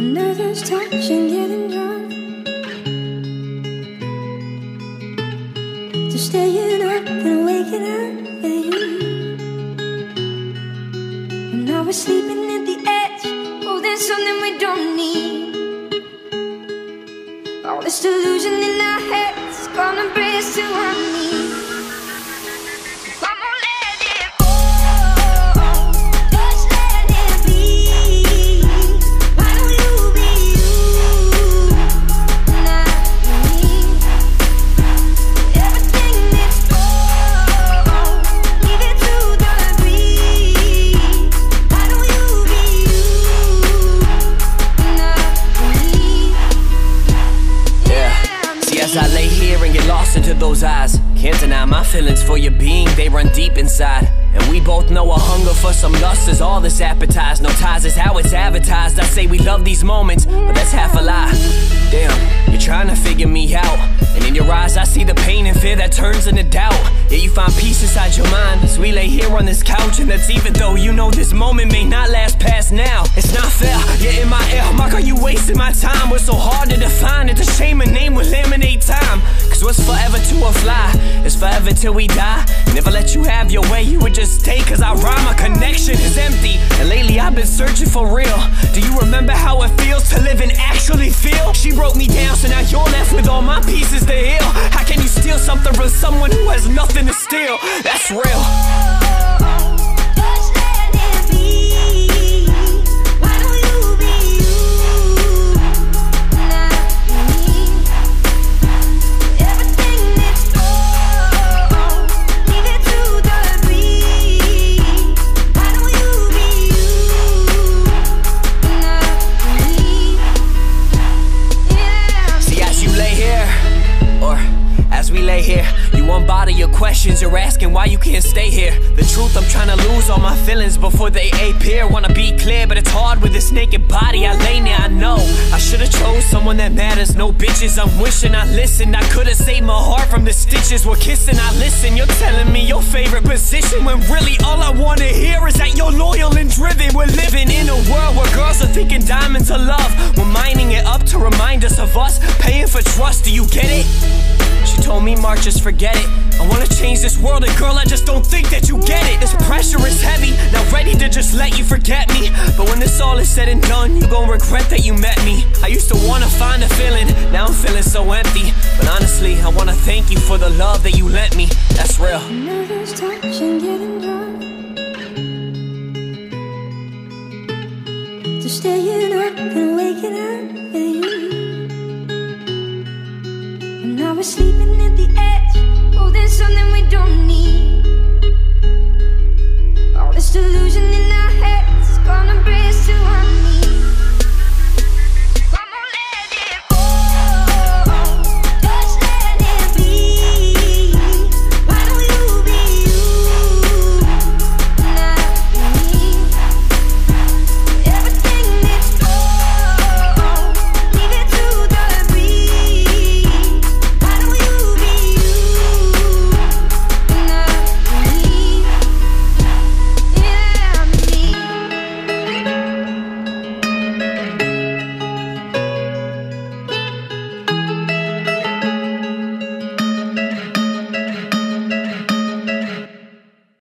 Another's touch and getting drunk, to staying up and waking up with you. And now we're sleeping at the edge, holding something we don't need. All this delusion in our heads gonna bring us to our knees. As I lay here and get lost into those eyes, can't deny my feelings for your being, they run deep inside. And we both know a hunger for some lust is all this appetized. No ties is how it's advertised. I say we love these moments, but that's half a lie. Damn, you're trying to figure me out, and in your eyes I see the pain and fear that turns into doubt. Yeah, you find peace inside your mind as we lay here on this couch. And that's even though you know this moment may not last past now. It's not fair, you're in my air, my girl, you wasting my time. We're so hard to define, it's a shame a name will eliminate time. Cause what's forever to a fly is forever till we die. Never let you have your way, you would just stay cause I rhyme. My connection is empty, and lately I've been searching for real. Do you remember how it feels to live and actually feel? She broke me down, so now you're left with all my pieces to heal. How can you steal something from someone who has nothing to steal? That's real. As we lay here, you unbother your questions, you're asking why you can't stay here. The truth, I'm trying to lose all my feelings before they appear. Wanna be clear, but it's hard with this naked body I lay near. I know I should've chose someone that matters, no bitches. I'm wishing I listened, I could've saved my heart from the stitches. We're kissing, I listen, you're telling me your favorite position, when really all I wanna hear is that you're loyal and driven. We're living in a world where girls are thinking diamonds are love. We're mining it up to remind us of us, paying for trust, do you get it? She told me, Mark, just forget it. I wanna change this world, and girl, I just don't think that you get it. This pressure is heavy, not ready to just let you forget me. But when this all is said and done, you gon' regret that you met me. I used to wanna find a feeling, now I'm feeling so empty. But honestly, I wanna thank you for the love that you lent me. That's real. Another's touch and getting drunk, to staying up and waking up with you. Now we're sleeping at the edge, holding something we